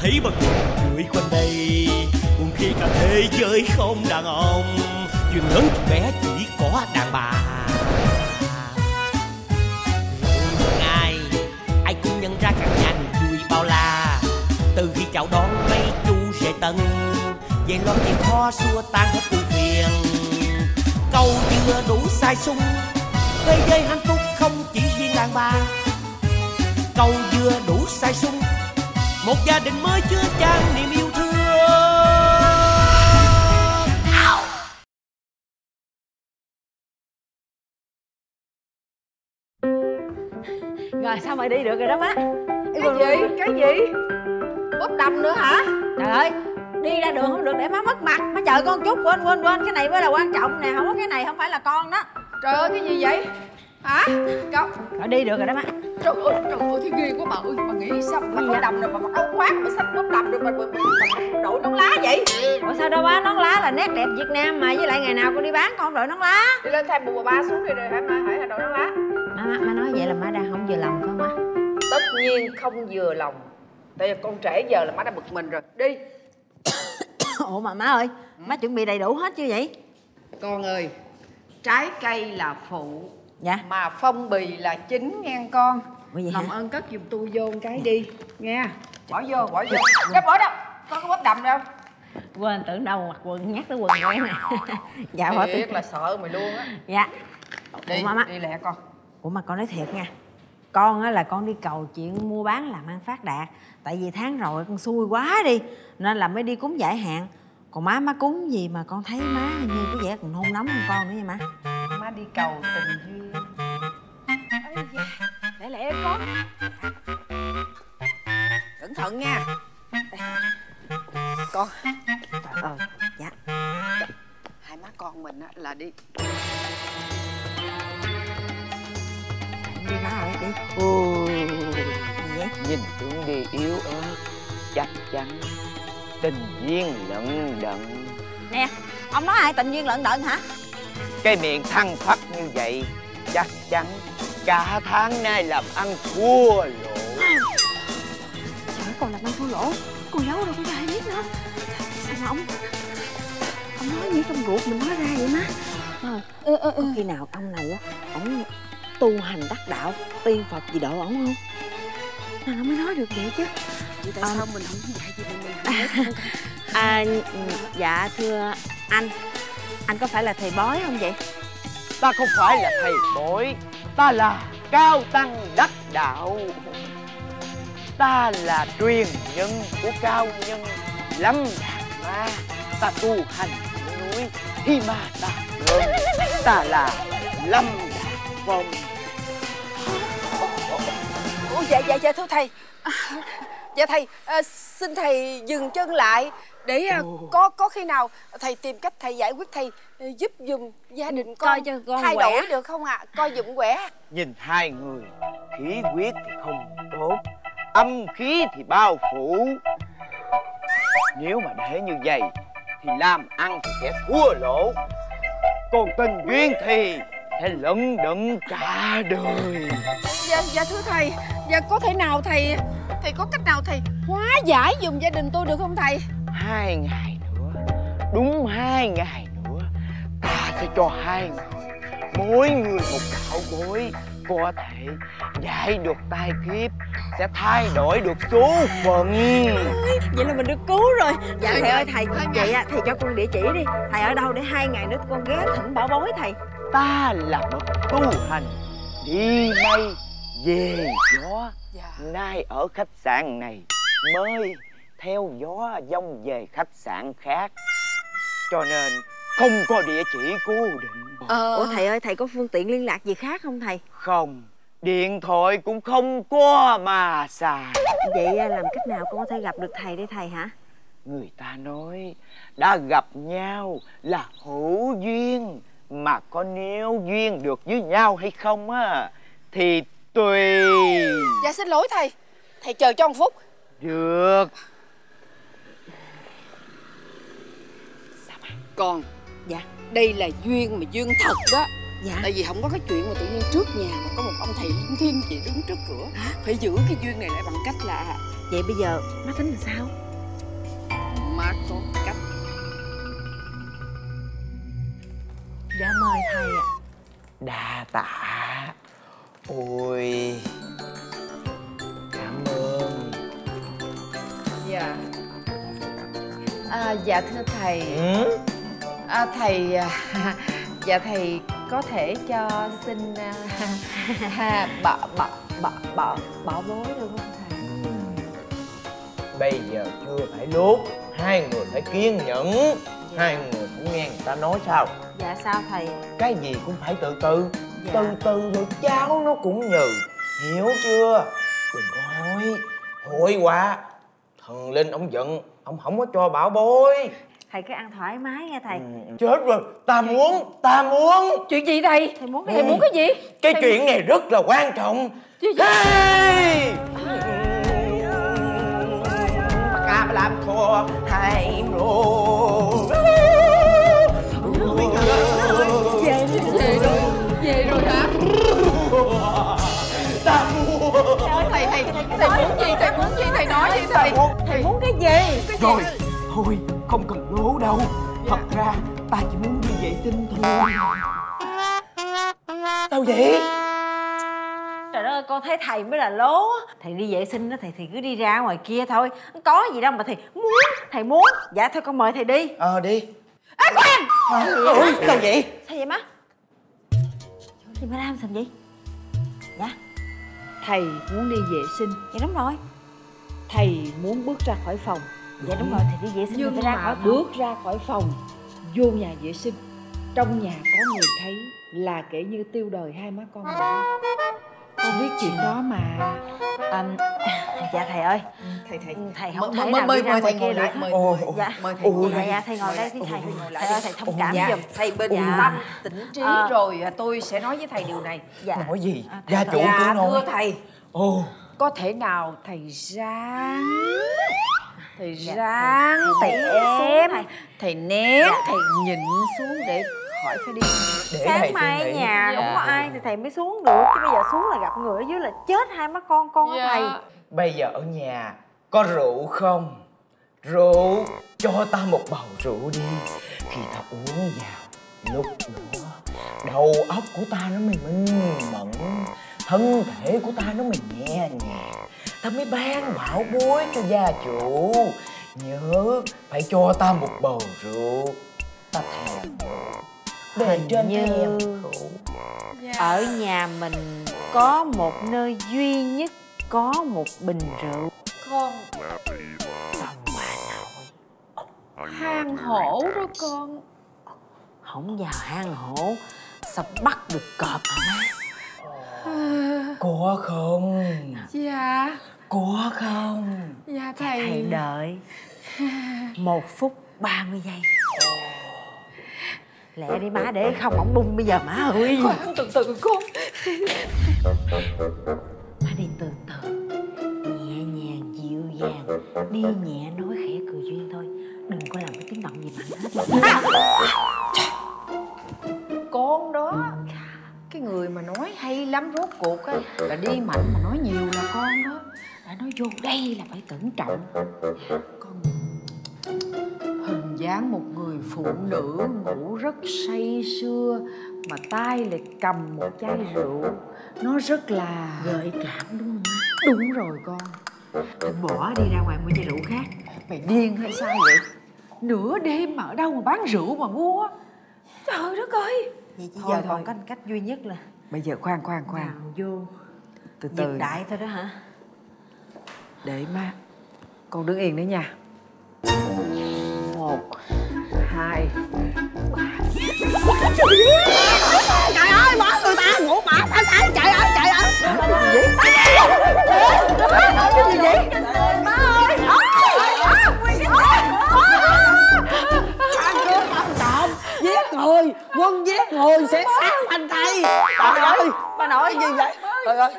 thấy bần cười quanh đây, buồn khi cả thế giới không đàn ông, chuyện lớn chuyện bé chỉ có đàn bà. Một ngày ai cũng nhận ra căn nhà niềm vui bao la, từ khi chào đón mấy chú rể tân về lo chuyện khó xua tan hết ưu phiền. Câu chưa đủ sai sung, thế giới hạnh phúc không chỉ riêng đàn bà. Câu vừa đủ sai sung, một gia đình mới chưa chan niềm yêu thương. Rồi sao mày đi được rồi đó má? Cái gì? Bóp đầm nữa hả? Trời ơi, đi ra đường không được để má mất mặt. Má chờ con chút, quên cái này mới là quan trọng nè. Không có cái này không phải là con đó. Trời ơi, cái gì vậy? Hả? Cậu Rồi đi được rồi đó má. Trời ơi, cái ghê quá bà ơi. Bà nghĩ sao mà có đầm rồi mà mặc áo khoác mà xách bóp đầm rồi mà đội nón lá vậy? Ủa sao đâu má, nón lá là nét đẹp Việt Nam mà. Với lại ngày nào con đi bán con không đội nón lá. Đi lên thay bùa ba xuống đi rồi hả đội nón lá. Má nói vậy là má đang không vừa lòng phải không má? Tất nhiên không vừa lòng. Tại vì con trễ giờ là má đã bực mình rồi. Đi. Ủa mà má ơi, má chuẩn bị đầy đủ hết chưa vậy? Con ơi, trái cây là phụ, dạ, mà phong bì là chính nghe con. Lòng ơn cất giùm tôi vô một cái đi nghe. Bỏ vô. Cái bỏ đâu? Có cái bóp đầm đâu? Quên, tưởng đâu mặc quần, nhắc tới quần rồi nè. Dạ bỏ thiệt là sợ mày luôn á. Dạ. Đi, má. Đi lẹ con. Ủa mà con nói thiệt nha, con á là con đi cầu chuyện mua bán làm ăn phát đạt. Tại vì tháng rồi con xui quá đi, nên là mới đi cúng giải hạn. Còn má cúng gì mà con thấy má như có vẻ còn nôn nóng hơn con nữa nha má. Má đi cầu tình duyên. Lẹ con. Cẩn thận nha. Đây. Con. Dạ. Hai má con mình á là đi. Đi má ơi đi. Gì vậy? Nhìn Tưởng đi yếu ớt, chắc chắn tình duyên lận đận. Nè, ông nói ai tình duyên lận đận hả? Cái miệng thăng thoát như vậy, chắc chắn cả tháng nay làm ăn thua lỗ. Trời, còn làm ăn thua lỗ, con giấu đâu có ai biết nữa. Sao mà ông nói như trong ruột mình nói ra vậy má? Có khi nào ông này á, ổng tu hành đắc đạo, tiên Phật gì độ ổng không? Nên nó mới nói được vậy chứ. Vậy tại sao mình không dạy gì mình Dạ thưa anh có phải là thầy bói không vậy? Ta không phải là thầy bói, ta là cao tăng đắc đạo. Ta là truyền nhân của cao nhân Lâm Đạt Ma. Ta tu hành ở núi Hy Ma Tà Đơn. Ta là Lâm Đạt Phong. Dạ thưa thầy. Dạ thầy, xin thầy dừng chân lại để có khi nào thầy tìm cách thầy giải quyết, thầy giúp giùm gia đình con, thay đổi được không ạ? Coi giùm quẻ. Nhìn hai người, khí huyết thì không tốt, âm khí thì bao phủ. Nếu mà để như vậy thì làm ăn thì sẽ thua lỗ, còn tình duyên thì sẽ lận đận cả đời. Dạ thưa thầy, dạ có thể nào thầy có cách nào thầy hóa giải giùm gia đình tôi được không thầy? 2 ngày nữa, đúng 2 ngày nữa, ta sẽ cho hai người mỗi người một đạo bối, có thể giải được tai kiếp, sẽ thay đổi được số phận. Vậy là mình được cứu rồi. Dạ thầy ơi, thầy vậy thầy cho con địa chỉ đi. Thầy ở đâu để 2 ngày nữa con ghé thỉnh bảo bối thầy. Ta là bậc tu hành đi mây về gió. Nay ở khách sạn này, mới theo gió vong về khách sạn khác, cho nên không có địa chỉ cố định. Ủa thầy ơi, thầy có phương tiện liên lạc gì khác không thầy? Không, điện thoại cũng không có mà xài. Vậy làm cách nào con có thể gặp được thầy để thầy hả? Người ta nói đã gặp nhau là hữu duyên, mà có nếu duyên được với nhau hay không á thì tùy. Dạ xin lỗi thầy, thầy chờ cho 1 phút. Được. Con. Dạ. Đây là duyên mà duyên thật đó. Dạ. Tại vì không có cái chuyện mà tự nhiên trước nhà mà có một ông thầy linh thiêng chị đứng trước cửa. Phải giữ cái duyên này lại bằng cách là Vậy bây giờ má tính làm sao? Má có cách. Dạ mời thầy ạ. Đa tạ. Ôi, cảm ơn. Dạ. Dạ thưa thầy. Ừ? Thầy dạ thầy có thể cho xin bảo bối được không thầy? Bây giờ chưa phải lúc, hai người phải kiên nhẫn. Hai người cũng nghe người ta nói sao? Dạ sao thầy? Cái gì cũng phải từ từ. Dạ. Từ từ rồi cháu nó cũng nhừ. Hiểu chưa? Đừng có hối quá. Thần Linh ông giận, ông không có cho bảo bối. Thầy cứ ăn thoải mái nha thầy. Chết rồi, ta muốn. Chuyện gì thầy? Thầy muốn cái Thầy gì? muốn cái gì? Cái chuyện này rất là quan trọng. Hey! Bà ca bà làm thua hai rồi. Về rồi hả? Ta mua. Thầy muốn gì? Thầy muốn gì? Thầy nói đi thầy. Thầy muốn cái gì? Rồi, thôi, không cần lố đâu. Thật ra, ta chỉ muốn đi vệ sinh thôi. Sao vậy? Trời ơi, con thấy thầy mới là lố á. Thầy đi vệ sinh đó, thầy cứ đi ra ngoài kia thôi. Không có gì đâu mà thầy muốn. Dạ thôi con mời thầy đi. Đi. Ê khoan! Ôi, sao vậy? Sao vậy má? Thì má làm sao vậy? Dạ. Thầy muốn đi vệ sinh. Dạ đúng rồi. Thầy muốn bước ra khỏi phòng. Dạ đúng rồi, thầy đi vệ sinh Nhưng thì phải ra mà khỏi phòng. bước ra khỏi phòng, vô nhà vệ sinh, trong nhà có người thấy là kể như tiêu đời hai má con mình. Con biết chuyện đó mà. Dạ thầy ơi, Thầy thầy không thể nào đi ra ngoài kia được. Dạ, mời thầy. dạ thầy ngồi đây đi thầy. Thầy ơi, thầy thông cảm Dạ, giùm. thầy bên Dạ. tâm tỉnh trí rồi, tôi sẽ nói với thầy điều này. Dạ. Nói gì? Gia chủ Dạ, cứ thưa nói. thầy, Ồ, có thể nào thầy ráng, thầy Dạ, ráng, thầy thầy nén xuống, ém, thầy. thầy nén, thầy nhịn xuống để khỏi phải đi. để Sáng thầy mai suy ở nghĩ. nhà không có ai thì thầy mới xuống được. Chứ bây giờ xuống là gặp người ở dưới là chết hai má con á thầy. Bây giờ ở nhà có rượu không? Rượu, cho ta một bầu rượu đi. Khi ta uống vào, lúc nữa đầu óc của ta nó mới minh mẫn, thân thể của ta nó mới nhẹ nhàng. Ta mới ban bảo bối cho gia chủ. Nhớ phải cho ta một bầu rượu. Ta thèm rượu. Bề trên như thèm rượu. ở nhà mình có một nơi duy nhất có một bình rượu. Con Xong bà nội. hang hổ đó con. Không vào hang hổ sao bắt được cọp hả má? Có không? Dạ, Có không? dạ Thầy thầy. đợi 1 phút 30 giây. Lẹ đi má, để không ổng bung bây giờ má ơi. Con từ từ con. Má đi từ từ, nhẹ nhàng dịu dàng, đi nhẹ nói khẽ cười duyên thôi, đừng có làm cái tiếng động gì mạnh hết. Con đó, cái người mà nói hay lắm, rốt cuộc á là đi mạnh mà nói nhiều là con đó. Đã nói vô đây là phải cẩn trọng. Con hình dáng một người phụ nữ ngủ rất say sưa mà tay lại cầm một chai rượu, nó rất là Gợi cảm đúng không má? đúng rồi con. Thôi bỏ đi ra ngoài mua chai rượu khác. Mày điên hay sao vậy? Nửa đêm mà ở đâu mà bán rượu mà mua? Trời đất ơi. Vậy chỉ Thôi, giờ thôi. còn có cách duy nhất là Bây giờ khoan vào vô từ giật từ đại thôi đó hả? để má. Con đứng yên đấy nha. 1 2 Trời ơi, bỏ người ta ngủ bỏ ta ta, trời ơi, trời ơi. Cái gì vậy? Má ơi. Giết người, quân giết người sẽ sáng thành thầy. Trời ơi, Bà nội gì vậy? Trời ơi,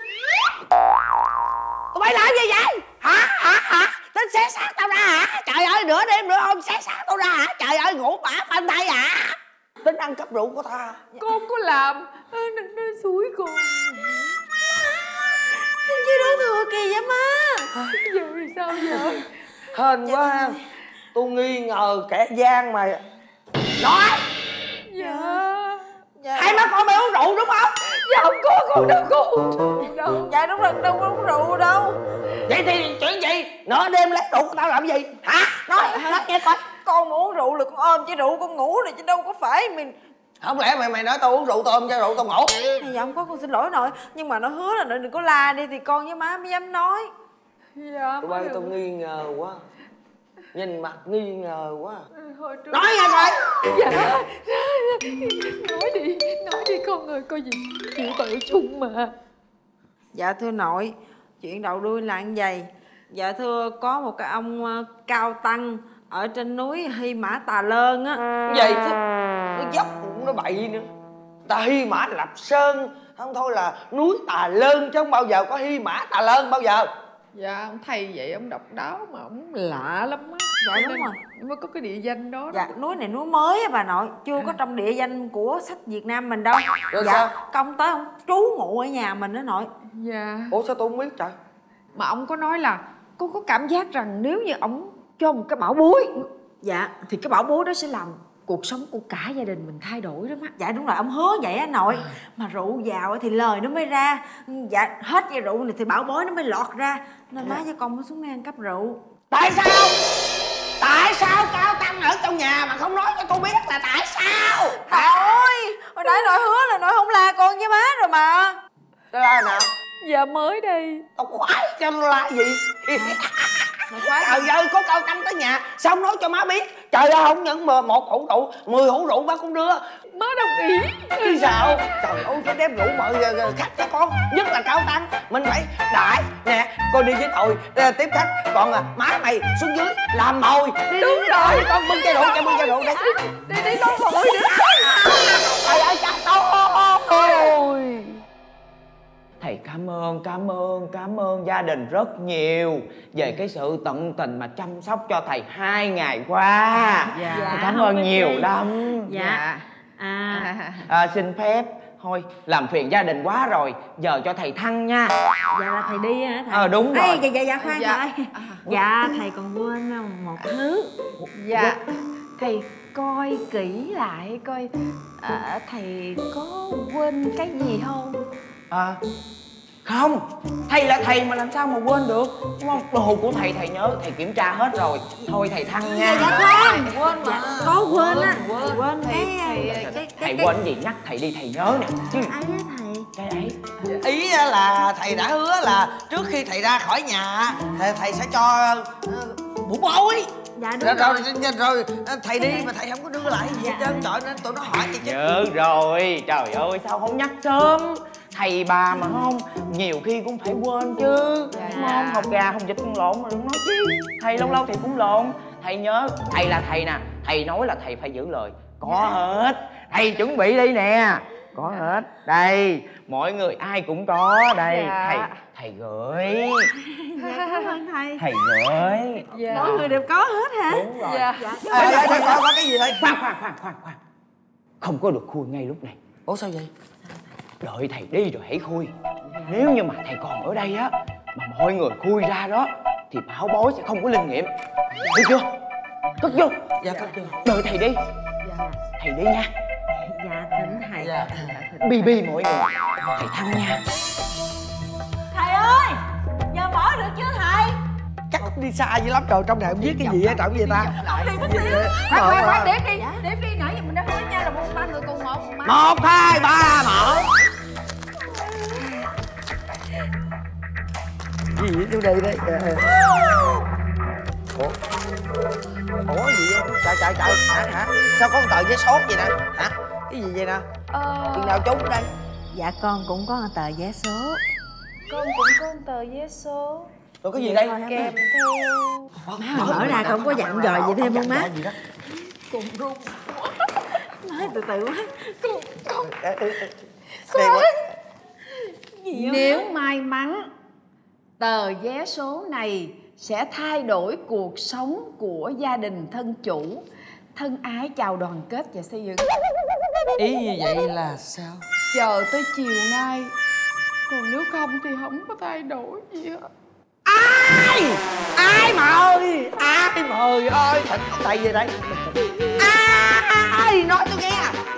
tụi bay làm gì vậy? Hả? Tính xé xác tao ra hả? Trời ơi, nửa đêm nửa hôm xé xác tao ra hả? Trời ơi, ngủ bả phanh tay hả? tính ăn cắp rượu của ta. Con có làm, nó xúi con. Chứ đó thừa kỳ vậy má. Giờ sao giờ? Hên quá ha. Tôi nghi ngờ kẻ gian mà. Nói. Dạ. Hai má con mày uống rượu đúng không? Dạ không có, con đâu có uống rượu đâu. Dạ đúng rồi, đâu có uống rượu đâu. Vậy thì chuyện gì? Nửa đêm lấy rượu của tao làm gì? Hả? Nói nghe coi. Con mà uống rượu là con ôm chai rượu con ngủ rồi chứ đâu có phải mình. Không lẽ mày nói tao uống rượu tao ôm chai rượu tao ngủ? Dạ không có, con xin lỗi nội. Nhưng mà nó hứa là nội đừng có la đi thì con với má mới dám nói. Dạ. Tụi bay tao nghi ngờ quá. Nhìn mặt nghi ngờ quá. Trước... Nói nghe coi. Dạ. Nói đi con ơi, có gì chịu tội chung mà. Dạ thưa nội, chuyện đầu đuôi là như vậy. Dạ thưa, có một cái ông cao tăng ở trên núi Hy Mã Tà Lơn á. Vậy chứ nó dốc nó bậy nữa. Ta Hy Mã Lập Sơn, không thôi là núi Tà Lơn chứ không bao giờ có Hy Mã Tà Lơn bao giờ. Dạ ông thầy vậy ông độc đáo mà ông lạ lắm á. Dạ đúng rồi, mới có cái địa danh đó. Dạ núi này núi mới á bà nội, chưa có trong địa danh của sách Việt Nam mình đâu. Rồi dạ sao? công tới ông trú ngụ ở nhà mình đó nội. Dạ. Ủa sao tôi không biết trời? Mà ông có nói là con có cảm giác rằng nếu như ông cho một cái bảo bối, dạ, thì cái bảo bối đó sẽ làm cuộc sống của cả gia đình mình thay đổi đó má. dạ đúng rồi, ông hứa vậy á nội. Mà rượu vào thì lời nó mới ra. Dạ hết chai rượu này thì bảo bối nó mới lọt ra. Nên má với con mới xuống đây ăn cắp rượu. Tại sao? Tại sao cao tăng ở trong nhà mà không nói cho tôi biết là tại sao? Nội, hồi nãy nội hứa là nội không la con với má rồi mà. Đó là nào? Dạ mới đây. Tao khoái cho nó la gì? Trời ơi, có cao tăng tới nhà sao không nói cho má biết? Trời ơi, không những mà 1 hũ rượu, 10 hũ rượu má cũng đưa. Má đồng ý. Chứ sao? Trời ơi, phải đem rượu mời khách cho con. Nhất là cao tăng, mình phải đãi. Nè, con đi với tôi tiếp khách. Còn má mày xuống dưới làm mồi. Đúng rồi. Con bưng chai rượu, bưng chai rượu đi. Đi con mồi nữa. Trời ơi, cha tôi. Thầy cảm ơn gia đình rất nhiều về cái sự tận tình mà chăm sóc cho thầy 2 ngày qua. Dạ. Cảm ơn nhiều lắm. Dạ. Xin phép thôi làm phiền gia đình quá rồi, giờ cho thầy thăng nha. Dạ là thầy đi hả thầy? Đúng rồi. Dạ khoan thầy. Dạ thầy còn quên một thứ. Dạ. Thầy coi kỹ lại coi thầy có quên cái gì không? Không, thầy là thầy mà làm sao mà quên được, đúng không? Đồ của thầy thầy nhớ, thầy kiểm tra hết rồi. Thôi thầy thăng nha. Dạ khoan. Quên mà. Có quên á. Quên Thầy quên gì nhắc thầy đi, thầy nhớ nè chứ. Ấy á thầy. Cái ấy. Ý là thầy đã hứa là trước khi thầy ra khỏi nhà thầy sẽ cho bủ bối. Dạ đúng rồi thầy đi mà thầy không có đưa lại gì hết trơn. Trời nên tụi nó hỏi gì chứ. Nhớ rồi, trời ơi sao không nhắc sớm. Thầy bà mà không, nhiều khi cũng phải quên chứ. Đúng không? Học gà không vịt con lộn mà đừng nói chứ. Thầy lâu lâu thầy cũng lộn. Thầy nhớ, thầy là thầy nè. Thầy nói là thầy phải giữ lời. Có hết. Thầy chuẩn bị đi nè. Có hết. Đây, mọi người ai cũng có. Đây, thầy gửi. Dạ cảm ơn thầy. Thầy gửi. Mọi người đều có hết hả? Đúng rồi. Có cái gì thầy? Khoan. Không có được khui ngay lúc này. Ủa sao vậy? Đợi thầy đi rồi hãy khui. Nếu như mà thầy còn ở đây á mà mọi người khui ra đó thì bảo bối sẽ không có linh nghiệm. Hiểu chưa? Cất vô. Dạ cất vô. Đợi thầy đi. Thầy đi nha. Dạ thỉnh thầy. Bi mọi người. Thầy thăng nha. Thầy ơi, giờ mở được chưa thầy? Chắc đi xa dữ lắm rồi, trong này không biết cái gì hết, trọng gì ta? Khoan, đếm đi, nãy giờ mình đã hứa nhau là 3 người cùng một. 1, 2, 3 mở. Gì vậy vô đây đấy? Ủa gì vậy? Trời hả? Sao có một tờ giấy số vậy nè? Hả? Cái gì vậy nè? Chừng nào trúng đây? Dạ con cũng có một tờ vé số. Con cũng có một tờ vé số. Rồi cái gì đây? Kèm theo. Mở ra không có dặn dò gì thêm không má? Cùng run. Nói từ từ quá. Nếu may mắn, tờ vé số này sẽ thay đổi cuộc sống của gia đình thân chủ, thân ái chào đoàn kết và xây dựng. Ý như vậy là sao? Chờ tới chiều nay, còn nếu không thì không có thay đổi gì hết. Ai mời? Ai mời ơi? Thầy về đây. Ai nói tôi nghe.